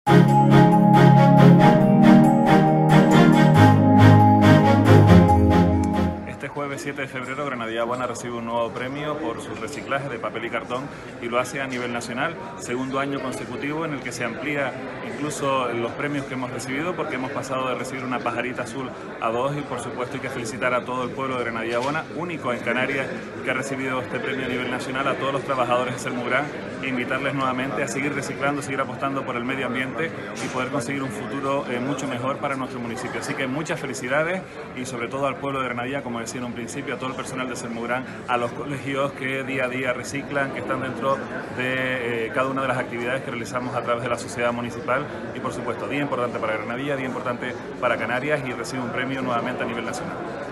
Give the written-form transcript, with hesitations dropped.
Este jueves 7 de febrero Granadilla Buena recibe un nuevo premio por su reciclaje de papel y cartón y lo hace a nivel nacional, segundo año consecutivo en el que se amplía incluso los premios que hemos recibido, porque hemos pasado de recibir una pajarita azul a dos, y por supuesto hay que felicitar a todo el pueblo de Granadilla Buena, único en Canarias que ha recibido este premio a nivel nacional, a todos los trabajadores de Sermugrán, e invitarles nuevamente a seguir reciclando, seguir apostando por el medio ambiente y poder conseguir un futuro mucho mejor para nuestro municipio. Así que muchas felicidades y sobre todo al pueblo de Granadilla, como decía en un principio, a todo el personal de Sermugrán, a los colegios que día a día reciclan, que están dentro de cada una de las actividades que realizamos a través de la sociedad municipal, y por supuesto día importante para Granadilla, día importante para Canarias, y recibe un premio nuevamente a nivel nacional.